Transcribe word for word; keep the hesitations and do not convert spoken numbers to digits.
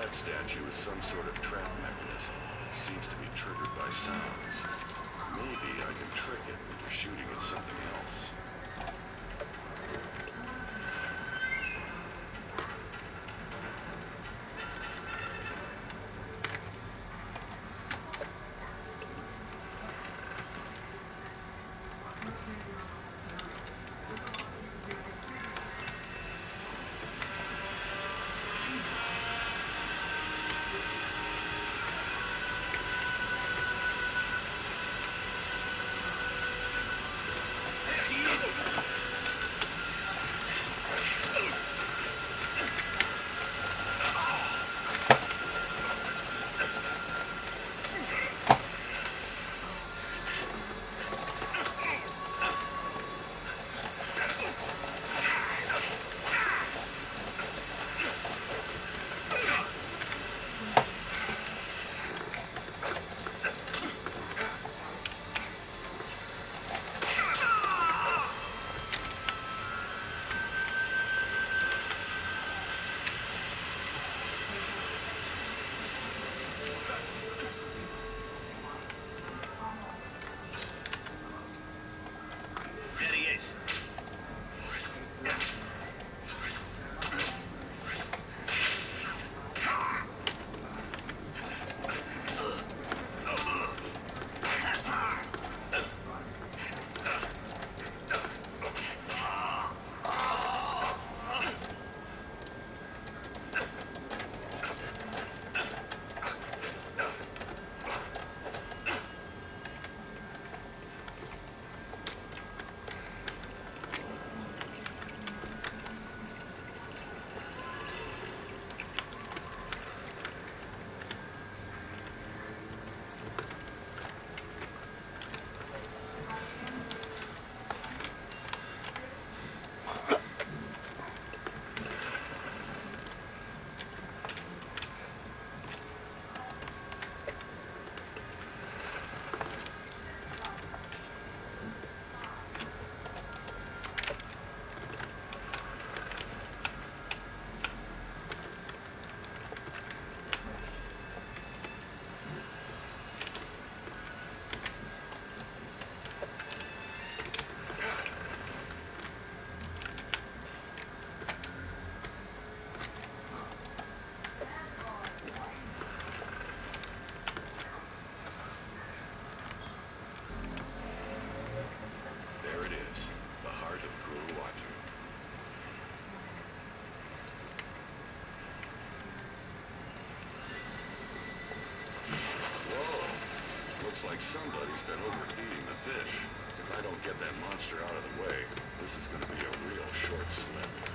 That statue is some sort of trap mechanism. It seems to be triggered by sounds. Maybe I can trick it into shooting at something else. Looks like somebody's been overfeeding the fish. If I don't get that monster out of the way, this is going to be a real short swim.